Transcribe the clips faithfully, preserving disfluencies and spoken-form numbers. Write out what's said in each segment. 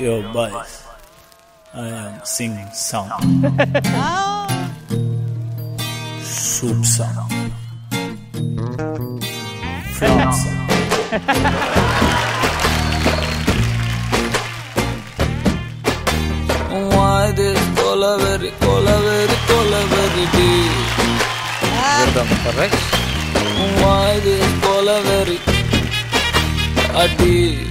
Yo, boys, I am singing song. Soup song. Flop song. Why this cola very, cola very, cola very deep? Rhythm correct. Why this cola very a deep?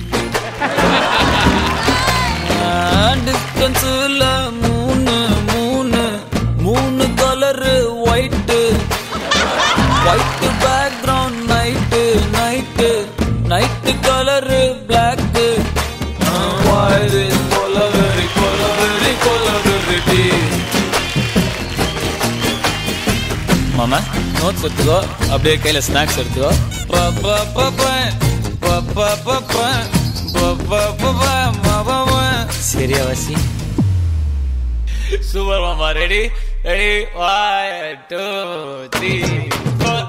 Distance la moon, moon, moon color white, white background night, night, night color black. Why this color very, color very, color very deep? Mama, notes எடுத்துக்கோ, அப்படியே கையில snacks எடுத்துக்கோ. பா பா பா பா பா பா பா பா பா பா பா பா. சரியா வாசி? சூப்பர் மாமா. Ready ready one two three four.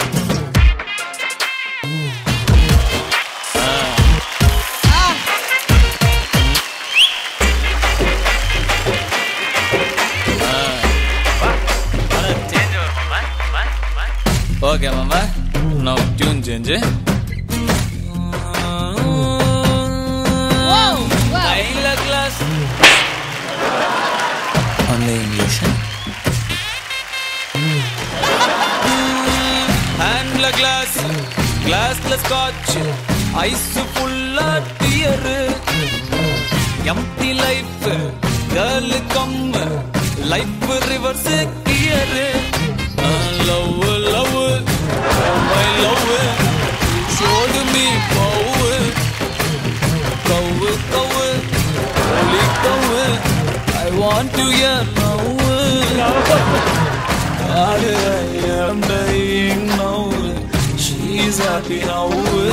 Okay, mama. Now tune change. Wow! Wow! Kaila glass. Only English. Hand la glass, glass la scotch, ice full of beer. Empty life, girl come, life reverse gear. Love, love, oh my love, showed me power, power, power, holy power. I want to hear now. God, I am dying now. She's happy now.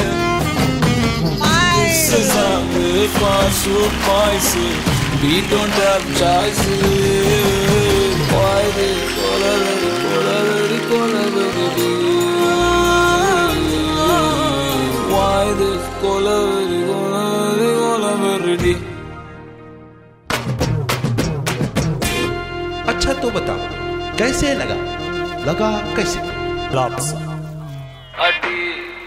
This is how we pass with myself. We don't have choices. Why they call her? Why this cola very, cola very, cola very deep? अच्छा तो बता कैसे लगा? लगा कैसे? Flop song. Adi.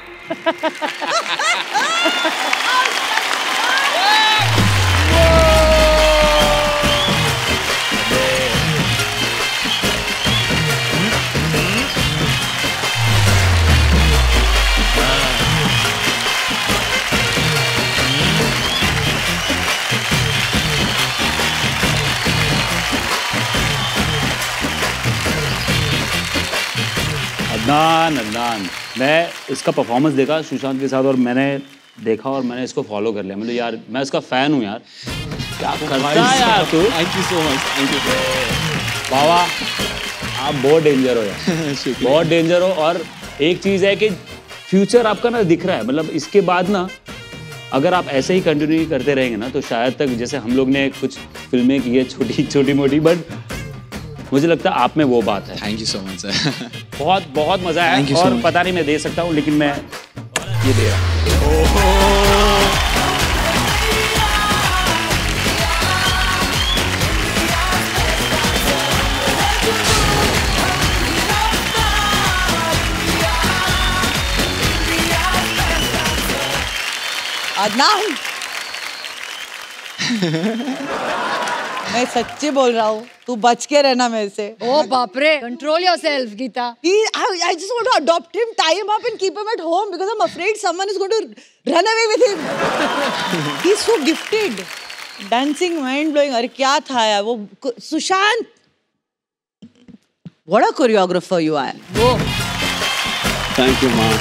Adnan Adnan मैं इसका performance देखा सुशांत के साथ और मैंने देखा और मैंने इसको फॉलो कर लिया। मतलब यार मैं इसका फ़ैन हूँ यार। क्या करता है यार तू? Thank you so much. Thank you बाबा आप बहुत डेंजर हो यार। बहुत डेंजर हो। और एक चीज़ है कि फ्यूचर आपका ना दिख रहा है। मतलब इसके बाद ना अगर आप ऐसे ही कंटिन्यू करते रहेंगे ना तो शायद तक जैसे हम लोग ने कुछ फिल्में की है छोटी छोटी मोटी, बट मुझे लगता है आप में वो बात है। Thank you so much sir. बहुत बहुत मजा आया। so और much. पता नहीं मैं दे सकता हूँ लेकिन मैं ये दे रहा हूँ। अदनान मैं सच्ची बोल रहा हूँ, तू बच के रहना मेरे से। Oh बाप रे, control yourself, Geeta. He, I, I just want to adopt him, tie him up and keep him at home because I'm afraid someone is going to run away with him. He's so gifted. Dancing, mind blowing. अरे क्या था यार वो Sushant? What a choreographer you are. वो thank you माँ।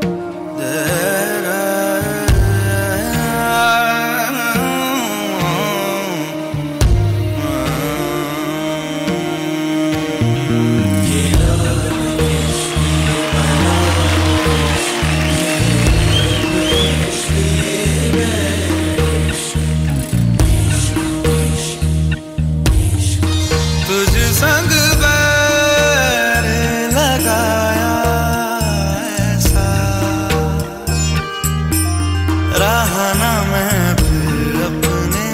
Da, da, da, रहा ना मैं फिर अपने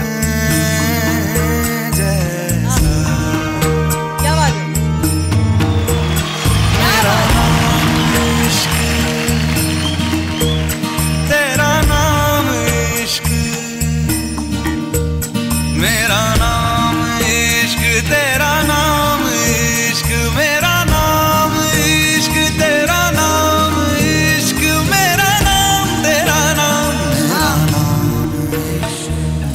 जैसा। क्या बात है? मेरा नाम इश्क, तेरा नाम इश्क, मेरा नाम इश्क, तेरा नाम इश्क, मेरा नाम इश्क, तेरा नाम इश्क, मेरा नाम, तेरा नाम, मेरा नाम इश्क।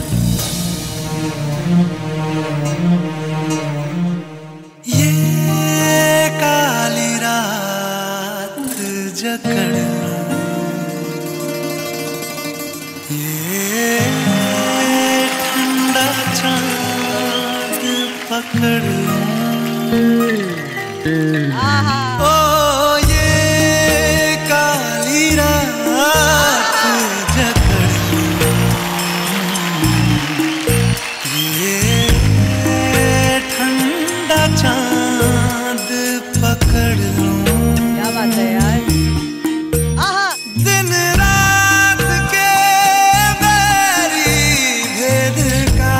ये काली रात जकड़ लूं, ये ठंडा चांद पकड़ लूं, ओ ये काली रात जकड़ लूं, ये ठंडा चांद पकड़ लूं। क्या बात है यार? आहा, दिन रात के बैरी भेद का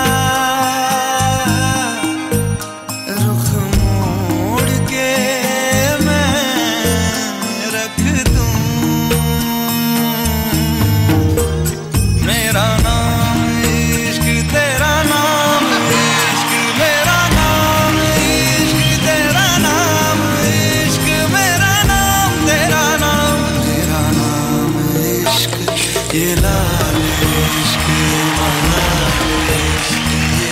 रुख मोड़ के मैं रख दूं। मेरा नाम इश्क, तेरा नाम इश्क, मेरा नाम इश्क, तेरा नाम इश्क, मेरा नाम, तेरा नाम, मेरा नाम इश्क, ये लाल इश्क, मलाल इश्क, ये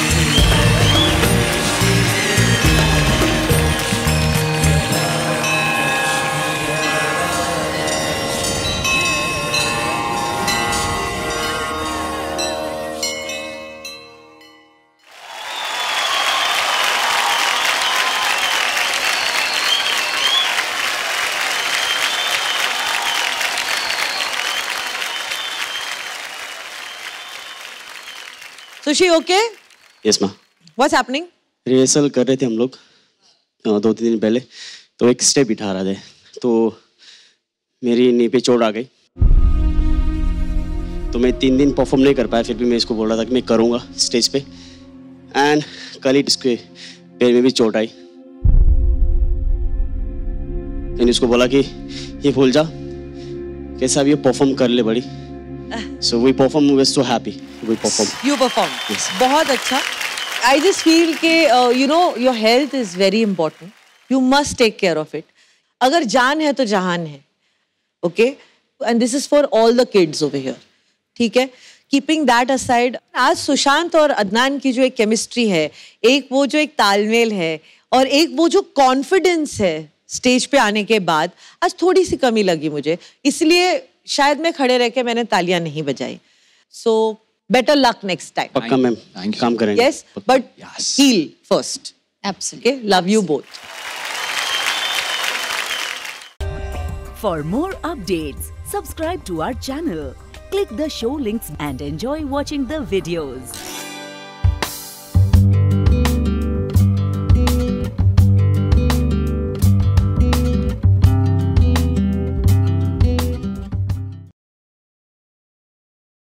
So she okay? यस माँ। What's happening? रिहर्सल कर रहे थे हम लोग अ, दो तीन दिन पहले, तो एक स्टेप बिठा रहे थे, तो मेरी नी पे चोट आ गई, तो मैं तीन दिन परफॉर्म नहीं कर पाया। फिर भी मैं इसको बोल रहा था कि मैं करूँगा स्टेज पे, एंड कल ही इसके पैर में भी चोट आई। मैंने इसको बोला कि ये भूल जा, कैसा भी ये परफॉर्म कर ले बड़ी। So we perform, we were so happy, we perform. You perform. Yes. बहुत अच्छा. I just feel कि uh, you know your health is very important. You must take care of it. अगर जान है तो जहान है. Okay? And this is for all the kids over here. ठीक है? Keeping that aside, आज सुशांत और अदनान की जो एक केमिस्ट्री है, एक वो जो एक तालमेल है, और एक वो जो कॉन्फिडेंस है स्टेज पे आने के बाद, आज थोड़ी सी कमी लगी मुझे. इसलिए शायद मैं खड़े रह के मैंने तालियां नहीं बजाई. So better luck next time. पक्का मैम, काम करेंगे। Yes, but heal first. Absolutely. Okay, love you both. For more updates, subscribe to our channel, click the show links and enjoy watching the videos.